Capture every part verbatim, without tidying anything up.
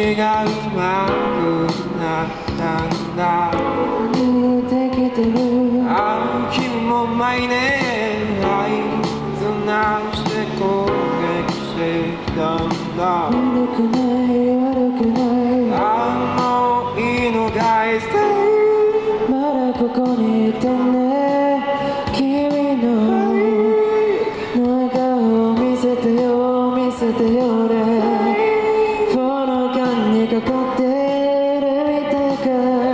がうまくなったんだ。 見えてきてる。 ああ君も毎年あいつなして攻撃してたんだ。 悪くない悪くない。 あのいいのがいいまだここにいてね。君の笑顔を見せてよ見せてよね。フォの缶にかかってるみたいか。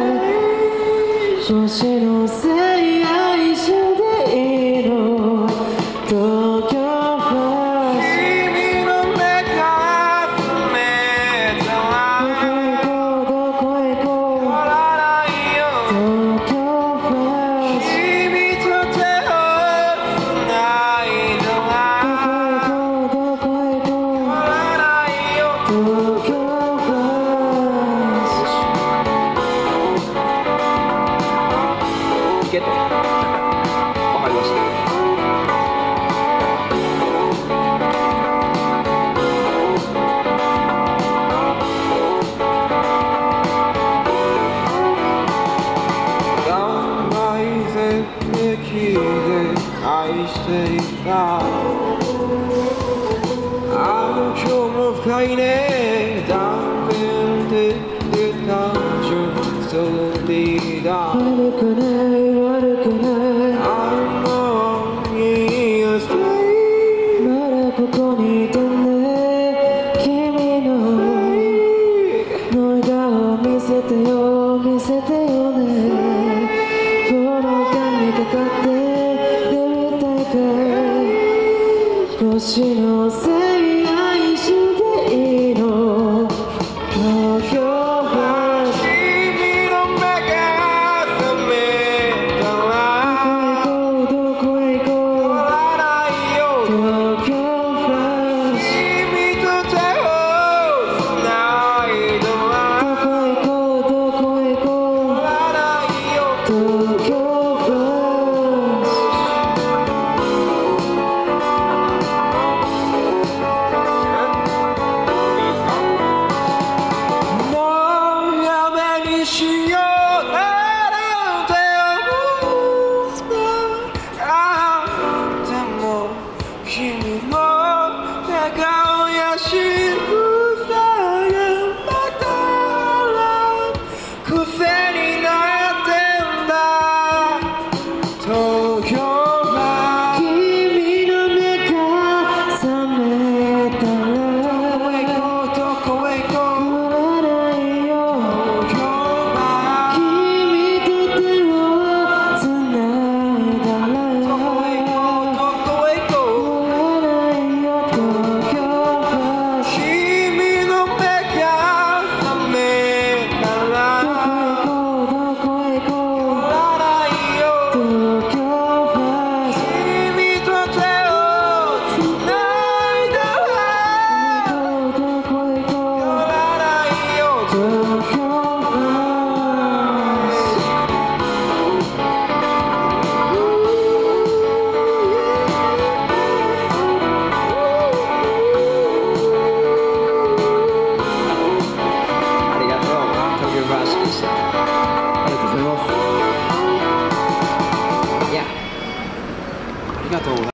星のせいや一緒でいいの。東京ファースト。 君の目が冷たい。 どこへ行こうどこへ行こう。 変わらないよ。 東京ファースト。 君と手をつないだらどこへ行こうどこへ行こう。 変わらないよ。 東京ファースト。 行けと。わかりました。 頑張ってきて愛していた。あの今日も深いね。断片で出た純粋だ。 悪くない悪くない。 あのいい朝まだここにいてね。君の笑顔を見せてよ見せてよね。この缶にかかってるみたいか。星のせいや一緒でいいの。東京ファースト。 君の目が覚めたらどこへ行こうどこへ行こう。 変わらないよ。 東京ファースト。 君と手をつないだらどこへ行こうどこへ行こう。 変わらないよ。 東京ファースト。 もうやめにしようなんて思ったああでも君の笑顔や仕草がまた癖になってんだ。東京は君の目が覚めたらどこへ行こうどこへ行こう。 変わらないよ。 東京は君と手をつないだらどこへ行こうどこへ行こう。 変わらないよ。東京ファースト。 君の目が覚めたらどこへ行こうどこへ行こう。 変わらないよ。 東京ファースト。 君と手をつないだらどこへ行こう変わらないよ。 東京ファースト。 ありがとう。東京バースでした。ありがとうございます。いや、ありがとうございます。